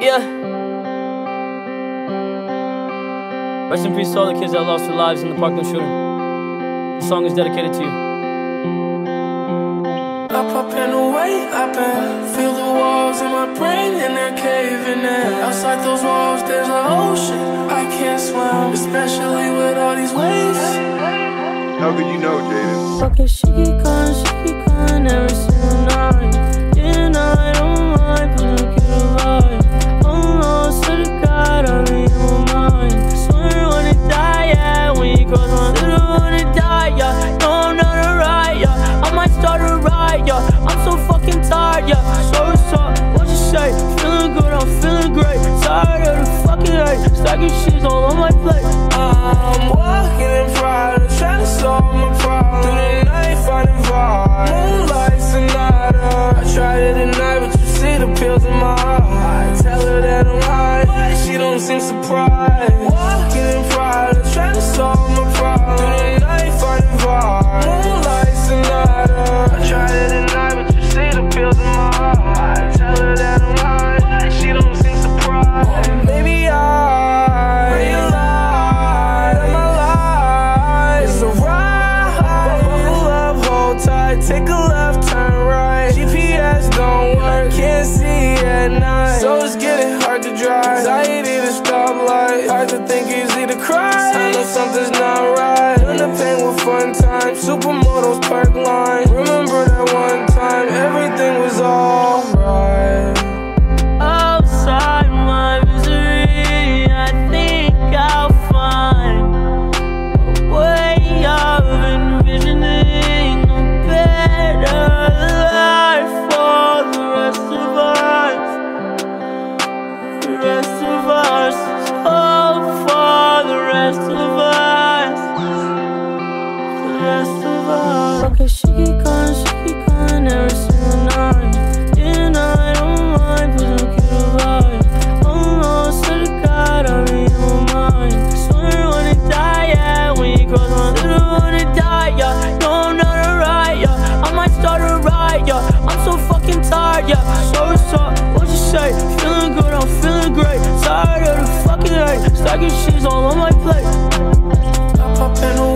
Yeah. Rest in peace to all the kids that lost their lives in the Parkland shooting. The song is dedicated to you. Up and away, up and feel the walls in my brain and they're caving in. Outside those walls there's an ocean I can't swim, especially with all these waves. How could you know, Jaden? Okay, she keep calling every single night. And I don't mind, but look at the vibe. Almost to the God, I read my mind. Swear wanna die, yeah. When you cross my little wanna die, yeah. No, I'm not a riot, yeah. I might start a riot, yeah. I'm so fucking tired, yeah. So what's up? What you say? Feeling good, I'm feeling great. Tired of the fucking hate. Stacking shit all on my plate. I'm walking in pride, trying to solve my problem. Through the night, finding vibe. Moonlight sonata. I tried it at night, but you see the pills in my eye. Tell her that I'm high, but she don't seem surprised. Walking in pride, trying to solve my problem. Through the night, finding vibe. Moonlight sonata. I tried it at night, but you see the pills in my eye. Tell her that I'm high, but she don't seem surprised. Maybe I realize that my life is a ride. Buckle up, hold tight, take a left, turn right. GPS don't work, can't see at night, so it's getting hard to drive. Anxiety to stoplight, hard to think, easy to cry. I know something's not right. In the pain with fun times, supermodels, park line. Remember that one time, everything was alright. Outside my misery, I think I'll find a way of envisioning a better life for the rest of us. The rest of us, hope for the rest of us. The rest of us. Okay, she keep calling every single night. And I don't mind, but look at the vibe. Almost to the God, I read my mind. Swear wanna die, yeah. When you cross my little wanna die, yeah. No, I'm not a riot, yeah. I might start a riot, yeah. I'm so fucking tired, yeah. So what's up? What you say? Feeling good, I'm feeling great. Tired of the fucking hate. Stacking shit all on my plate. Up and away.